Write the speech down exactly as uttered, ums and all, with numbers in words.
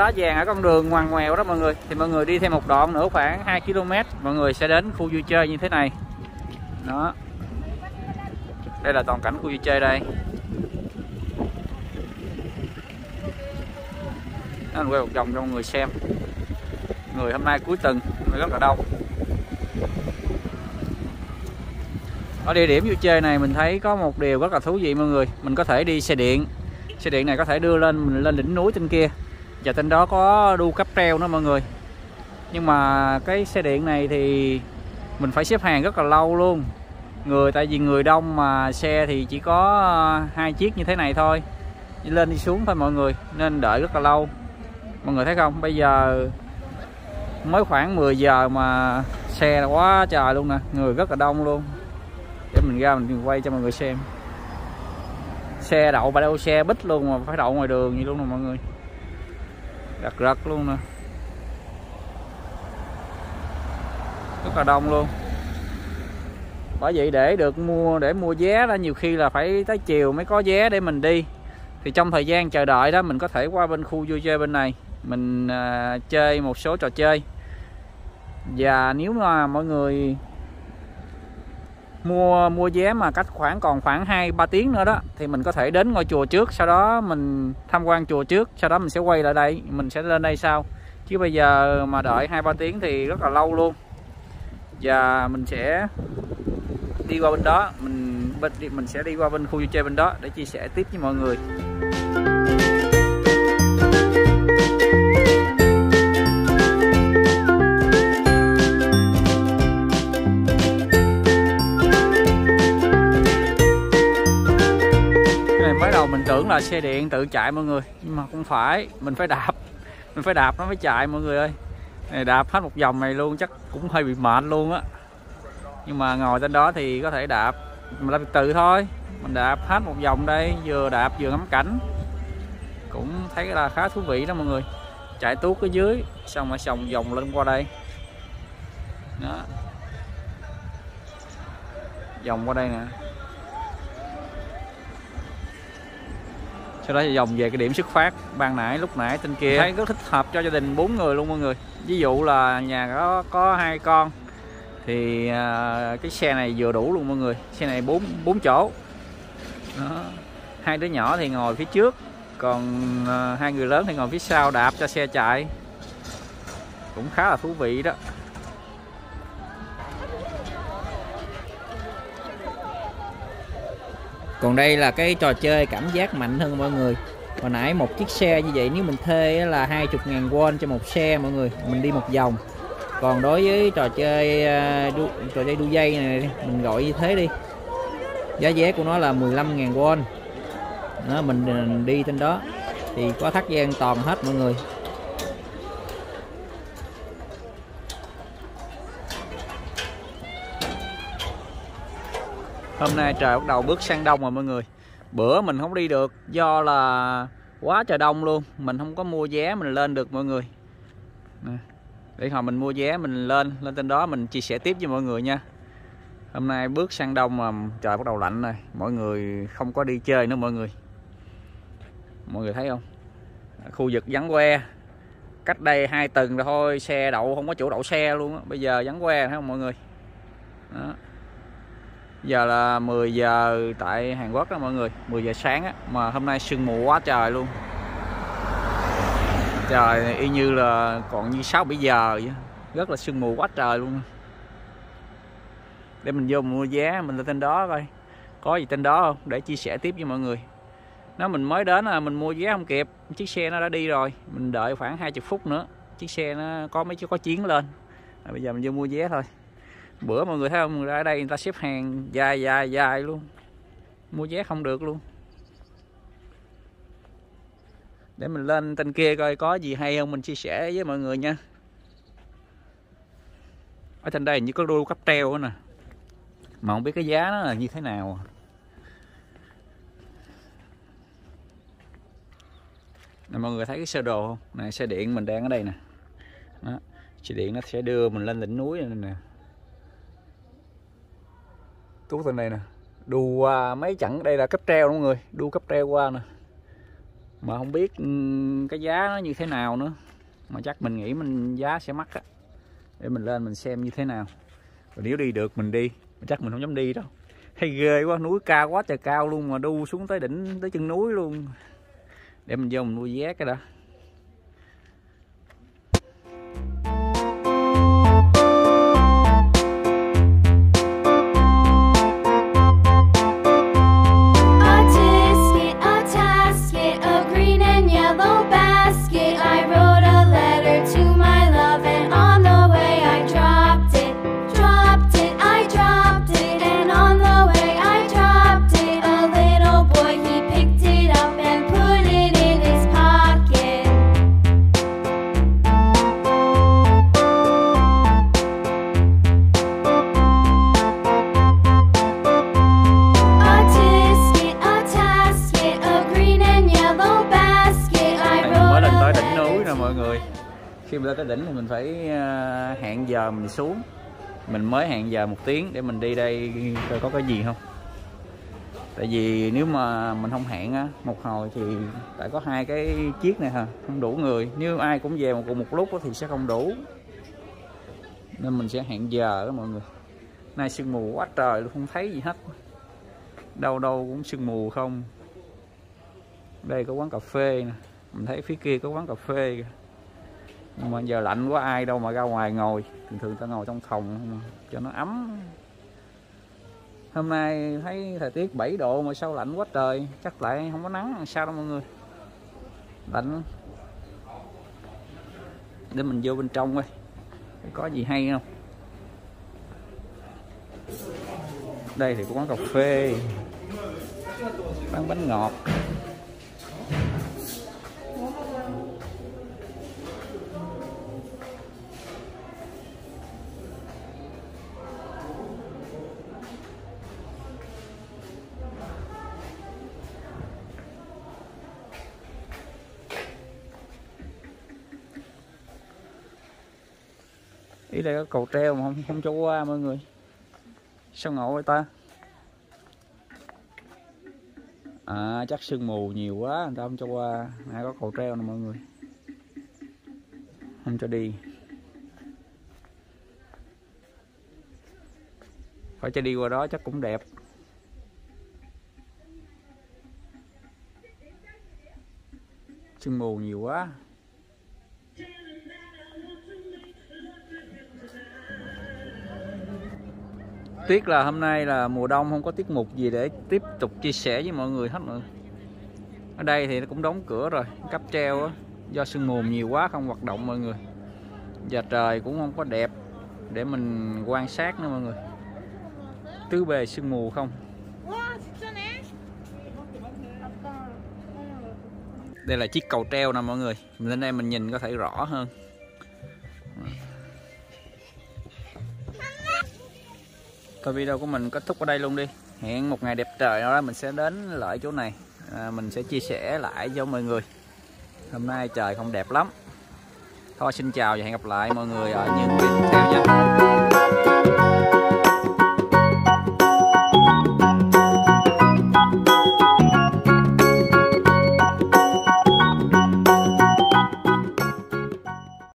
lá vàng ở con đường ngoằn ngoèo đó mọi người, thì mọi người đi thêm một đoạn nữa khoảng hai ki lô mét mọi người sẽ đến khu vui chơi như thế này. Đó, đây là toàn cảnh khu vui chơi đây. Nó quay một vòng cho mọi người xem. Người hôm nay cuối tuần rất là đông. Ở địa điểm vui chơi này mình thấy có một điều rất là thú vị mọi người, mình có thể đi xe điện. Xe điện này có thể đưa lên mình lên đỉnh núi trên kia, và trên đó có đu cáp treo nữa mọi người. Nhưng mà cái xe điện này thì mình phải xếp hàng rất là lâu luôn. Người tại vì người đông mà xe thì chỉ có hai chiếc như thế này thôi, đi lên đi xuống thôi mọi người, nên đợi rất là lâu. Mọi người thấy không, bây giờ mới khoảng mười giờ mà xe quá trời luôn nè, người rất là đông luôn. Để mình ra mình quay cho mọi người xem. Xe đậu ba đâu xe bít luôn mà phải đậu ngoài đường vậy luôn nè mọi người, rật rật luôn nè, rất là đông luôn. Bởi vậy để được mua để mua vé đó nhiều khi là phải tới chiều mới có vé để mình đi. Thì trong thời gian chờ đợi đó mình có thể qua bên khu vui chơi bên này mình à, chơi một số trò chơi. Và nếu mà mọi người mua mua vé mà cách khoảng còn khoảng hai ba tiếng nữa đó thì mình có thể đến ngôi chùa trước, sau đó mình tham quan chùa trước, sau đó mình sẽ quay lại đây, mình sẽ lên đây sau. Chứ bây giờ mà đợi hai ba tiếng thì rất là lâu luôn. Và mình sẽ đi qua bên đó, mình bên mình sẽ đi qua bên khu vui chơi bên đó để chia sẻ tiếp với mọi người. Mới đầu mình tưởng là xe điện tự chạy mọi người, nhưng mà không phải, mình phải đạp, mình phải đạp nó mới chạy mọi người ơi. Này đạp hết một vòng này luôn chắc cũng hơi bị mệt luôn á. Nhưng mà ngồi trên đó thì có thể đạp, mình làm từ thôi, mình đạp hết một vòng đây, vừa đạp vừa ngắm cảnh, cũng thấy là khá thú vị đó mọi người. Chạy tuốt ở dưới, xong rồi sòng vòng lên qua đây, đó, vòng qua đây nè. Sau đó vòng về cái điểm xuất phát ban nãy lúc nãy trên kia, thấy rất thích hợp cho gia đình bốn người luôn mọi người. Ví dụ là nhà có có hai con thì à, cái xe này vừa đủ luôn mọi người. Xe này bốn bốn chỗ đó. Hai đứa nhỏ thì ngồi phía trước, còn à, hai người lớn thì ngồi phía sau đạp cho xe chạy, cũng khá là thú vị đó. Còn đây là cái trò chơi cảm giác mạnh hơn mọi người. Hồi nãy một chiếc xe như vậy nếu mình thuê là hai mươi ngàn won cho một xe mọi người, mình đi một vòng. Còn đối với trò chơi đu, trò chơi đu dây này mình gọi như thế đi, giá vé của nó là mười lăm ngàn won đó, mình đi trên đó thì có thắt dây an toàn hết mọi người. Hôm nay trời bắt đầu bước sang đông rồi mọi người. Bữa mình không đi được do là quá trời đông luôn, mình không có mua vé mình lên được mọi người. Nè, để hồi mình mua vé mình lên lên trên đó mình chia sẻ tiếp với mọi người nha. Hôm nay bước sang đông mà trời bắt đầu lạnh rồi, mọi người không có đi chơi nữa mọi người. Mọi người thấy không? Khu vực vắng que. Cách đây hai tuần rồi thôi, xe đậu không có chỗ đậu xe luôn á. Bây giờ vắng que thấy không mọi người? Đó. Giờ là mười giờ tại Hàn Quốc đó mọi người, mười giờ sáng á, mà hôm nay sương mù quá trời luôn. Trời y như là còn như sáu bảy giờ vậy. Rất là sương mù quá trời luôn. Để mình vô mình mua vé mình lên trên đó coi có gì trên đó không để chia sẻ tiếp với mọi người. Nó mình mới đến là mình mua vé không kịp, chiếc xe nó đã đi rồi, mình đợi khoảng hai mươi phút nữa chiếc xe nó có mấy chiếc có chuyến lên. À, bây giờ mình vô mua vé thôi. Bữa mọi người thấy không, ở đây người ta xếp hàng dài dài dài luôn, mua vé không được luôn. Để mình lên trên kia coi có gì hay không mình chia sẻ với mọi người nha. Ở trên đây như có đu cáp treo nữa nè, mà không biết cái giá nó là như thế nào. Nè, mọi người thấy cái sơ đồ không? Này xe điện mình đang ở đây nè. Đó, xe điện nó sẽ đưa mình lên đỉnh núi này nè. Tuốt trên đây nè, đu qua mấy chặng đây là cáp treo mọi người, đu cáp treo qua nè. mà không biết cái giá nó như thế nào nữa, mà chắc mình nghĩ mình giá sẽ mắc á, để mình lên mình xem như thế nào, rồi nếu đi được mình đi, chắc mình không dám đi đâu, hay ghê quá, núi cao quá trời cao luôn mà đu xuống tới đỉnh tới chân núi luôn. Để mình vô mình mua vé cái đã. Khi mình lên tới đỉnh thì mình phải hẹn giờ mình xuống, mình mới hẹn giờ một tiếng để mình đi đây coi có cái gì không. Tại vì nếu mà mình không hẹn á, một hồi thì tại có hai cái chiếc này hả, không đủ người, nếu ai cũng về một cùng một lúc thì sẽ không đủ, nên mình sẽ hẹn giờ đó mọi người. Nay sương mù quá trời luôn, không thấy gì hết, đâu đâu cũng sương mù không. Đây có quán cà phê nè, mình thấy phía kia có quán cà phê kìa. Nhưng mà giờ lạnh quá ai đâu mà ra ngoài ngồi, thường thường ta ngồi trong phòng cho nó ấm. Hôm nay thấy thời tiết bảy độ mà sao lạnh quá trời, chắc lại không có nắng sao đâu mọi người, lạnh. Để mình vô bên trong coi có gì hay không. Đây thì có quán cà phê bán bánh ngọt. Ý đây có cầu treo mà không, không cho qua mọi người. Sao ngộ vậy ta? À chắc sương mù nhiều quá người ta không cho qua. Nãy có cầu treo nè mọi người, không cho đi, phải cho đi qua đó chắc cũng đẹp. Sương mù nhiều quá. Tiếc là hôm nay là mùa đông, không có tiết mục gì để tiếp tục chia sẻ với mọi người hết nữa. Ở đây thì nó cũng đóng cửa rồi, cáp treo á, do sương mù nhiều quá không hoạt động mọi người. Và trời cũng không có đẹp để mình quan sát nữa mọi người, tứ bề sương mù không. Đây là chiếc cầu treo nè mọi người, mình lên đây mình nhìn có thể rõ hơn. Thôi video của mình kết thúc ở đây luôn đi. Hẹn một ngày đẹp trời nào đó mình sẽ đến lại chỗ này, à, mình sẽ chia sẻ lại cho mọi người. Hôm nay trời không đẹp lắm. Thôi xin chào và hẹn gặp lại mọi người ở những video tiếp theo nha.